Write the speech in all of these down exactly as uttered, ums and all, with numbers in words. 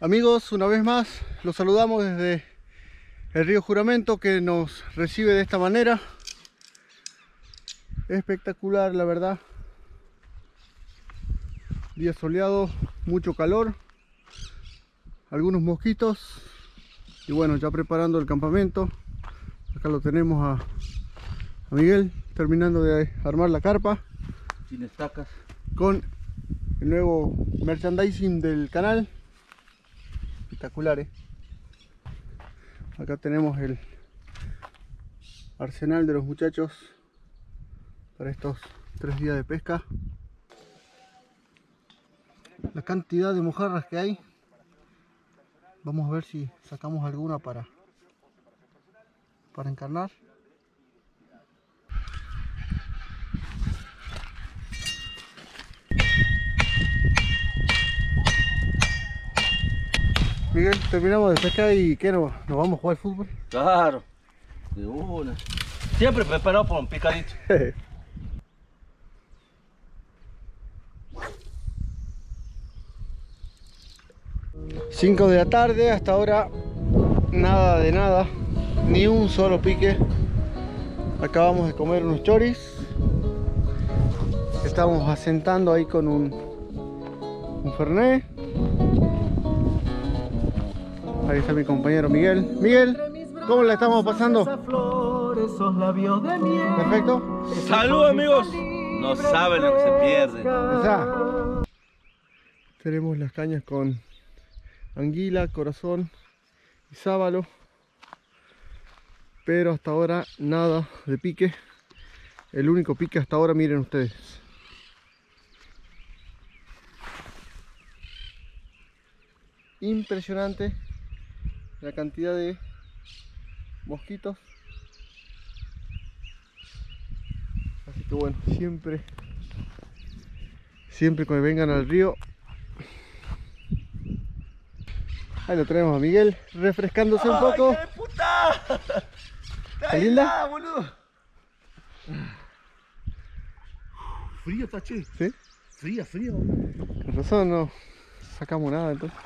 Amigos, una vez más los saludamos desde el río Juramento, que nos recibe de esta manera. Espectacular, la verdad. Día soleado, mucho calor, algunos mosquitos y bueno, ya preparando el campamento. Acá lo tenemos a, a Miguel terminando de armar la carpa sin estacas, con el nuevo merchandising del canal. Espectacular, ¿eh? Acá tenemos el arsenal de los muchachos para estos tres días de pesca. La cantidad de mojarras que hay. Vamos a ver si sacamos alguna para, para encarnar. Miguel, terminamos de pescar y ¿qué nos, nos vamos a jugar al fútbol? claro, de una. Siempre preparado para un picadito. cinco de la tarde, hasta ahora nada de nada, ni un solo pique. Acabamos de comer unos choris. Estamos asentando ahí con un, un fernet. Ahí está mi compañero Miguel. Miguel, ¿cómo la estamos pasando? Perfecto. Salud, amigos. No saben lo que se pierde. Esa. Tenemos las cañas con anguila, corazón y sábalo. Pero hasta ahora nada de pique. El único pique hasta ahora, miren ustedes. Impresionante la cantidad de mosquitos. Así que bueno, siempre siempre que vengan al río. Ahí lo tenemos a Miguel refrescándose un poco. ¡Ay, qué puta! ¿Está linda? Boludo. Frío está, che. ¿Sí? Fría, frío. Con razón no sacamos nada entonces.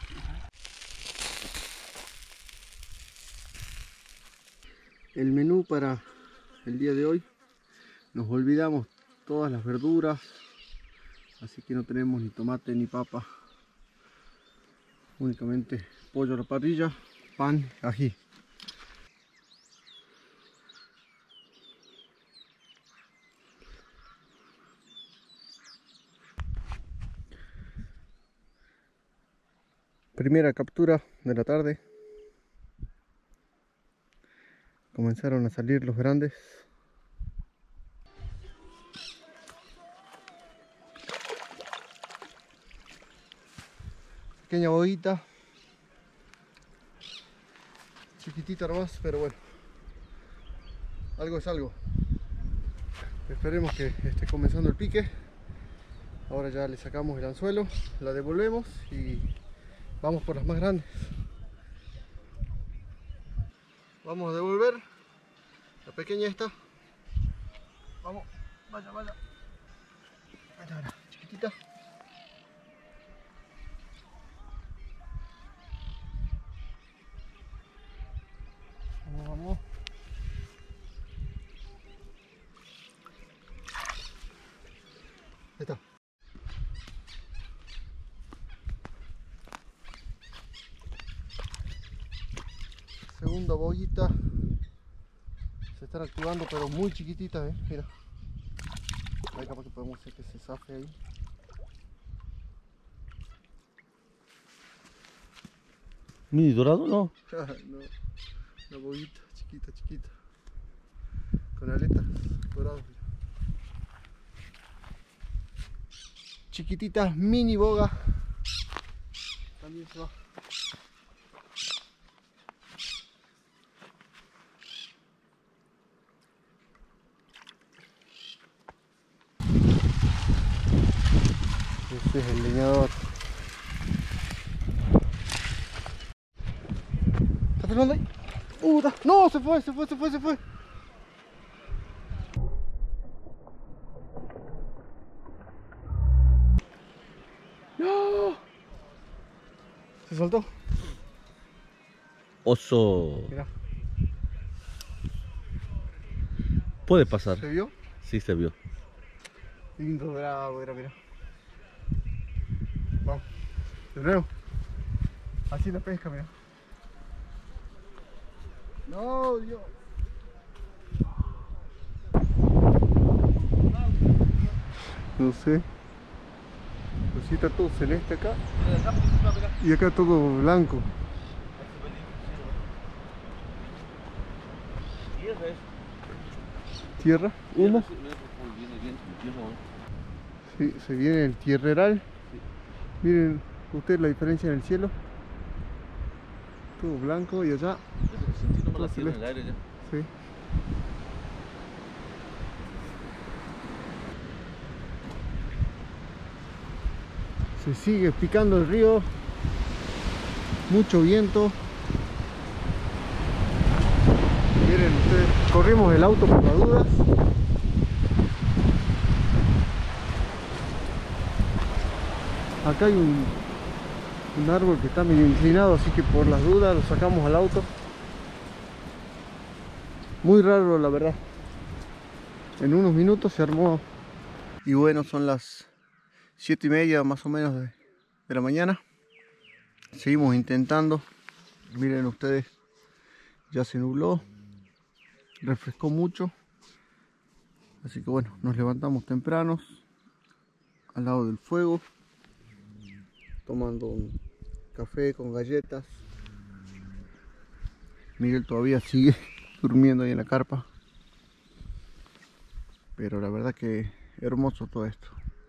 El menú para el día de hoy, nos olvidamos todas las verduras, así que no tenemos ni tomate ni papa, únicamente pollo a la parrilla, pan, ají. Primera captura de la tarde. Comenzaron a salir los grandes. Pequeña boguita. Chiquitita nomás, pero bueno. Algo es algo. Esperemos que esté comenzando el pique. Ahora ya le sacamos el anzuelo, la devolvemos y vamos por las más grandes. Vamos a devolver la pequeña esta. Vamos, vaya, vaya. Vaya, vaya, chiquitita. Vamos, vamos. Ahí está. Segunda boguita. Se están activando, pero muy chiquititas, eh. Mira. Ahí capaz que podemos hacer que se zafe ahí. ¿Mini dorado no? No, una boguita chiquita, chiquita. Con aletas doradas. Chiquititas, mini boga. También se va. Este es el leñador. ¿Está filmando ahí? Uh, no, se fue, se fue, se fue, se fue. No. ¿Se soltó? Oso. Mirá. Puede pasar. ¿Se vio? Sí, se vio. Lindo bravo, era, mirá. Vamos. De nuevo. Así la pesca, mirá. No, Dios. No sé. Pues sí, está todo celeste acá. Y acá todo blanco. Tierra, humo. Sí, se viene el tierreral. Miren ustedes la diferencia en el cielo. Todo blanco y allá. Todo celeste. Sí. Se sigue picando el río. Mucho viento. Miren ustedes, corrimos el auto por las dudas. Acá hay un, un árbol que está medio inclinado, así que por las dudas lo sacamos al auto. Muy raro, la verdad. En unos minutos se armó. Y bueno, son las siete y media más o menos de, de la mañana. Seguimos intentando. Miren ustedes, ya se nubló, refrescó mucho, así que bueno, nos levantamos tempranos al lado del fuego, tomando un café con galletas. Miguel todavía sigue durmiendo ahí en la carpa, pero la verdad que hermoso todo esto.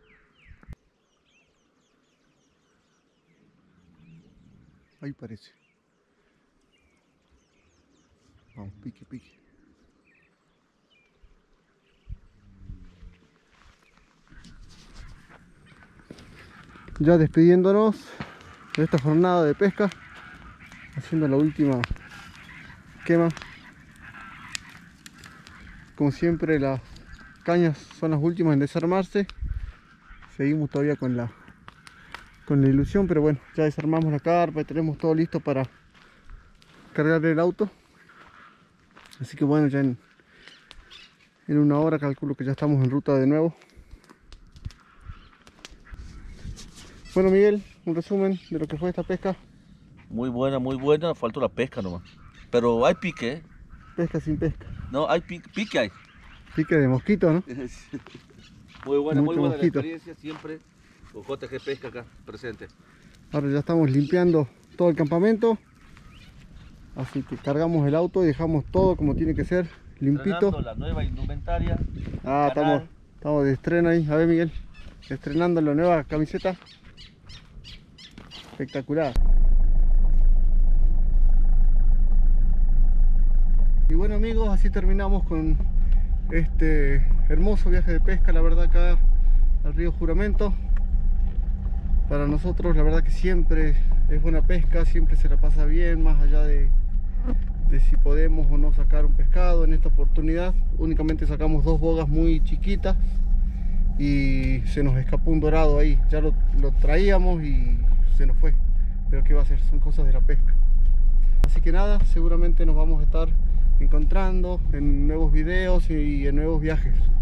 Ahí parece. Vamos, pique, pique. Ya despidiéndonos de esta jornada de pesca, haciendo la última quema. Como siempre, las cañas son las últimas en desarmarse. Seguimos todavía con la con la ilusión, pero bueno, ya desarmamos la carpa y tenemos todo listo para cargar el auto. Así que bueno, ya en, en una hora calculo que ya estamos en ruta de nuevo. Bueno, Miguel, un resumen de lo que fue esta pesca. Muy buena, muy buena. Faltó la pesca nomás. Pero hay pique, ¿eh? Pesca sin pesca. No, hay pique, pique hay. Pique de mosquito, ¿no? Muy buena, Mucho muy buena mosquito. la experiencia. Siempre con J G Pesca acá presente. Ahora ya estamos limpiando todo el campamento. Así que cargamos el auto y dejamos todo como tiene que ser, limpito. Estrenando la nueva indumentaria. Ah, estamos, estamos de estreno ahí. A ver, Miguel, estrenando la nueva camiseta. Espectacular. Y bueno, amigos, así terminamos con este hermoso viaje de pesca, la verdad, acá al río Juramento. Para nosotros la verdad que siempre es buena pesca, siempre se la pasa bien, más allá de, de si podemos o no sacar un pescado. En esta oportunidad únicamente sacamos dos bogas muy chiquitas y se nos escapó un dorado ahí. Ya lo, lo traíamos y se nos fue, pero qué va a ser, son cosas de la pesca. Así que nada, seguramente nos vamos a estar encontrando en nuevos videos y en nuevos viajes.